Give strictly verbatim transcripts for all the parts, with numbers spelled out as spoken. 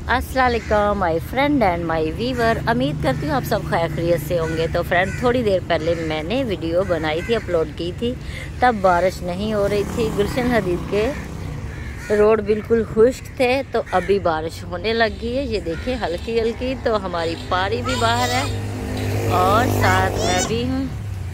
अस्सलाम वालेकुम my friend and my viewer. उम्मीद करती हूँ आप सब खैर खैरियत से होंगे। तो फ्रेंड, थोड़ी देर पहले मैंने वीडियो बनाई थी, अपलोड की थी, तब बारिश नहीं हो रही थी। गुलशन हदीद के रोड बिल्कुल खुश्क थे, तो अभी बारिश होने लगी है। ये देखिए हल्की हल्की। तो हमारी पारी भी बाहर है और साथ मैं भी हूँ।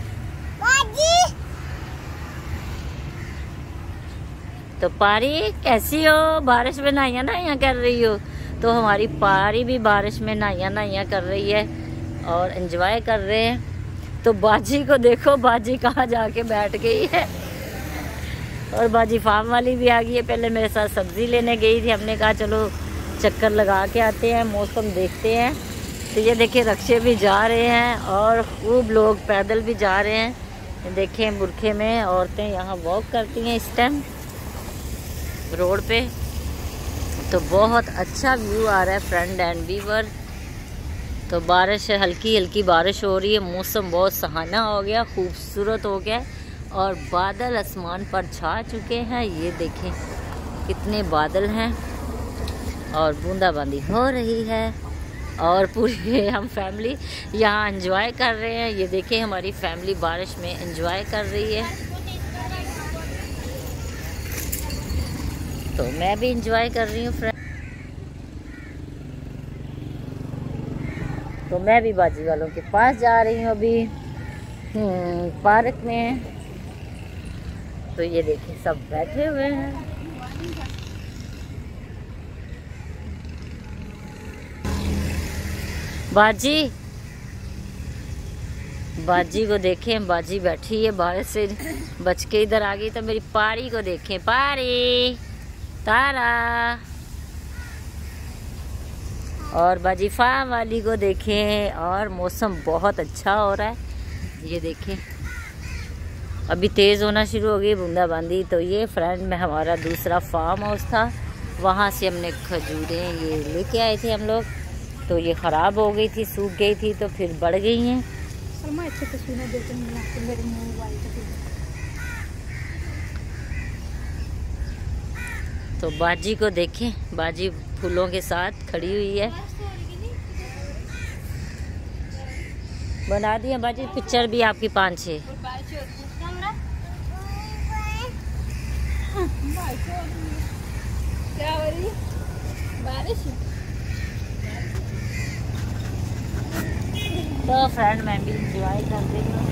तो पारी कैसी हो? बारिश में नहाया नहाया कर रही हो? तो हमारी पारी भी बारिश में नहाया नहाया कर रही है और एंजॉय कर रहे हैं। तो बाजी को देखो, बाजी कहाँ जाके बैठ गई है। और बाजी फार्म वाली भी आ गई है। पहले मेरे साथ सब्जी लेने गई थी, हमने कहा चलो चक्कर लगा के आते हैं, मौसम देखते हैं। तो ये देखिए रक्शे भी जा रहे हैं और खूब लोग पैदल भी जा रहे हैं। देखें बुरखे में औरतें यहाँ वॉक करती हैं इस टाइम रोड पे। तो बहुत अच्छा व्यू आ रहा है फ्रेंड एंड वीवर। तो बारिश, हल्की हल्की बारिश हो रही है, मौसम बहुत सुहाना हो गया, खूबसूरत हो गया और बादल आसमान पर छा चुके हैं। ये देखें कितने बादल हैं और बूंदाबांदी हो रही है और पूरी हम फैमिली यहाँ एंजॉय कर रहे हैं। ये देखें हमारी फैमिली बारिश में एंजॉय कर रही है। तो मैं भी इंजॉय कर रही हूँ फ्रेंड। तो मैं भी बाजी वालों के पास जा रही हूँ अभी पार्क में। तो ये देखिए सब बैठे हुए हैं। बाजी बाजी को देखें, बाजी बैठी है, बारिश से बच के इधर आ गई। तो मेरी पारी को देखें, पारी तारा। और बाजी फार्म वाली को देखें। और मौसम बहुत अच्छा हो रहा है। ये देखें अभी तेज़ होना शुरू हो गई बूंदाबांदी। तो ये फ्रेंड में हमारा दूसरा फार्म हाउस था, वहाँ से हमने खजूरें ये लेके आए थे हम लोग। तो ये ख़राब हो गई थी, सूख गई थी, तो फिर बढ़ गई हैं। तो बाजी को देखें, बाजी फूलों के साथ खड़ी हुई है। बना दिया बाजी पिक्चर भी आपकी पाँच छः। क्या हो रही बारिश? तो फ्रेंड मैं भी इंजॉय कर रही हूँ।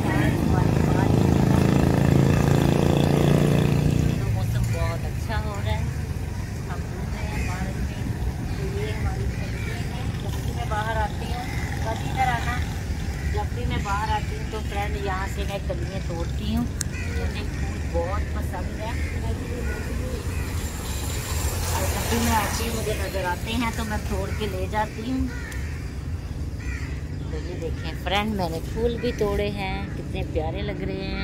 तो मौसम बहुत अच्छा हो रहा है, हम घूम रहे हैं पार्क में। तो ये हमारी सब्जियाँ हैं। जब भी मैं बाहर आती हूँ, कभी इधर आना, जब भी मैं बाहर आती हूँ तो फ्रेंड यहाँ से मैं कलियाँ तोड़ती हूँ। मुझे फूल बहुत पसंद है और जब भी मैं आती हूँ मुझे नज़र आते हैं तो मैं तोड़ के ले जाती हूँ। तो ये देखें फ्रेंड, मैंने फूल भी तोड़े हैं, कितने प्यारे लग रहे हैं।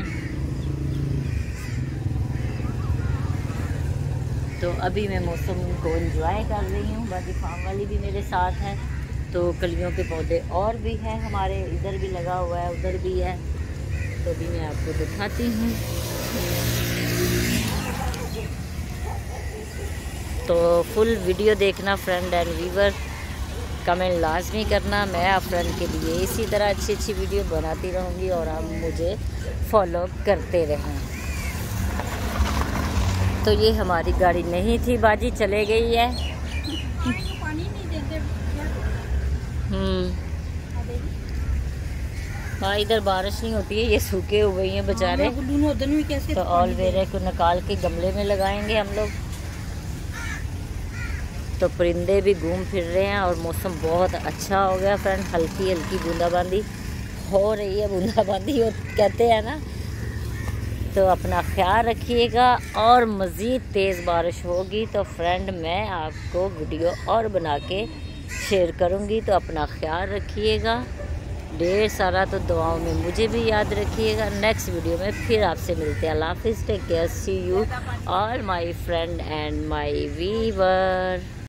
तो अभी मैं मौसम को एंजॉय कर रही हूँ। बाकी फार्म वाली भी मेरे साथ है। तो कलियों के पौधे और भी हैं हमारे, इधर भी लगा हुआ है, उधर भी है। तो अभी मैं आपको दिखाती हूँ। तो फुल वीडियो देखना फ्रेंड एंड व्यूअर, कमेंट लाजमी करना। मैं आप फ्रेंड के लिए इसी तरह अच्छी अच्छी वीडियो बनाती रहूँगी और आप मुझे फॉलो करते रहें। तो ये हमारी गाड़ी नहीं थी, बाजी चले गई है। हम्म हाँ, इधर बारिश नहीं होती है, ये सूखे हुए हैं बेचारे। तो ऑलवेरा को निकाल के गमले में लगाएंगे हम लोग। तो परिंदे भी घूम फिर रहे हैं और मौसम बहुत अच्छा हो गया फ्रेंड। हल्की हल्की बूंदाबांदी हो रही है, बूंदाबांदी कहते हैं ना। तो अपना ख्याल रखिएगा और मज़ीद तेज़ बारिश होगी तो फ्रेंड मैं आपको वीडियो और बना के शेयर करूँगी। तो अपना ख्याल रखिएगा ढेर सारा। तो दुआओं में मुझे भी याद रखिएगा। नेक्स्ट वीडियो में फिर आपसे मिलते हैं। अल्लाह हाफिज़, take care, see you all my friend and my Weaver.